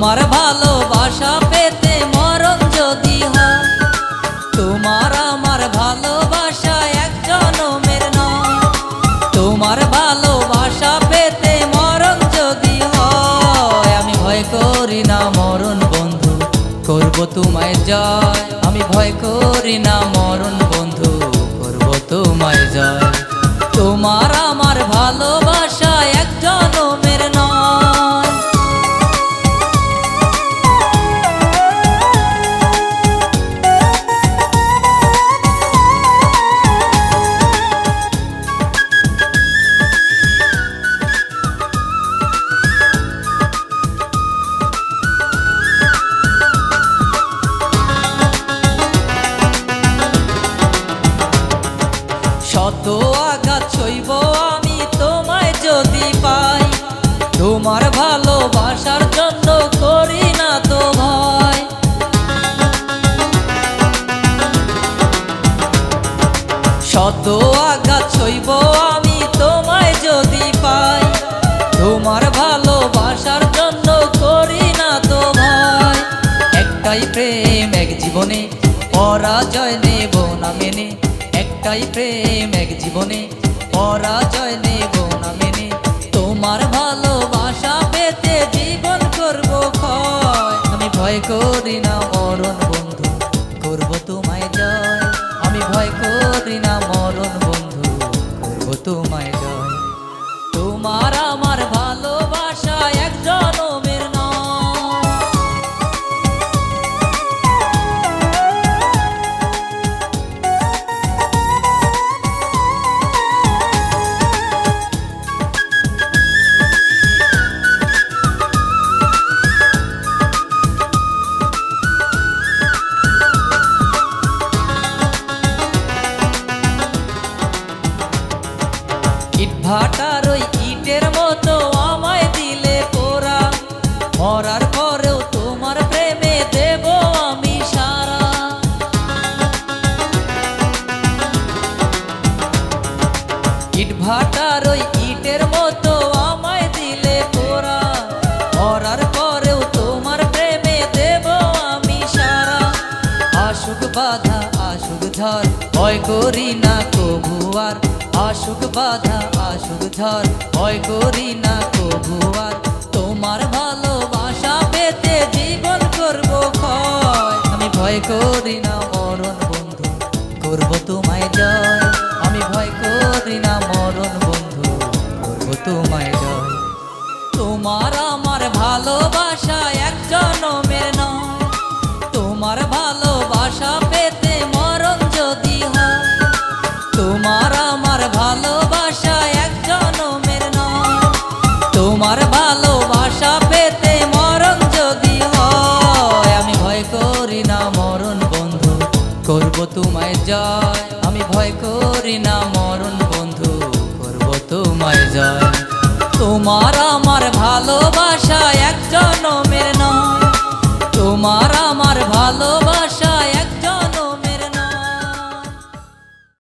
তোমার ভালোবাসা পেতে মরণ যদি হয়, তোমার আমার ভালোবাসা এক জনমের নয়। তোমার ভালোবাসা পেতে মরণ যদি হয়, আমি ভয় করি না মরণ বন্ধু, করব তোমায় জয়। আমি ভয় করি না মরণ বন্ধু, করব তোমায় জয়। তোমার আমার ভালোবাসা এক জনমের নয়। শত আঘাত সইব আমি তোমায় যদি পাই, তোমার ভালোবাসার জন্য করি না তো ভয়। শত আঘাত সইব আমি তোমায় যদি পাই, তোমার ভালোবাসার জন্য করি না তো ভয়। একটাই প্রেম এক জীবনে, পরাজয় নেব না মেনে। একটাই প্রেম এক জীবনে, পরাজয় নেব না মেনে। তোমার ভালোবাসা পেতে জীবন করব ক্ষয়। আমি ভয় করি না মরণ বন্ধু, করব তোমায় জয়। আমি ভয় করি না মরণ বন্ধু, করব তোমায় জয়। তোমার আমার ভালোবাসা এক জনমের নয়। ইটভাটার ওই ইটের মতো আমায় দিলে পোড়া, মরার পরেও তোমার প্রেমে দেব আমি সারা। ইটভাটার ওই ইটের মতো আমায় দিলে পোড়া, মরার পরেও তোমার প্রেমে দেব আমি সারা। আসুক বাধা আসুক ঝড়, ভয় করি না কবু আর। আসুক বাধা আসুক ঝড়, ভয় করি না কবু আর। তোমার ভালোবাসা পেতে জীবন করব ক্ষয়। আমি ভয় করি না মরণ বন্ধু, করব তোমায় জয়। আমি ভয় করি না মরণ বন্ধু, করব তোমায় জয়। তোমার আমার ভালোবাসা এক জনমের নয়। তোমার ভালোবাসা পেতে মরণ যদি হয়, তোমার আমার ভালোবাসা এক জনমের নয়। তোমার ভালোবাসা পেতে মরণ যদি হয়, আমি ভয় করি না মরণ বন্ধু, করব তোমায় জয়। আমি ভয় করি না মরণ বন্ধু, করব তোমায় জয়। তোমার আমার ভালোবাসা এক জনমের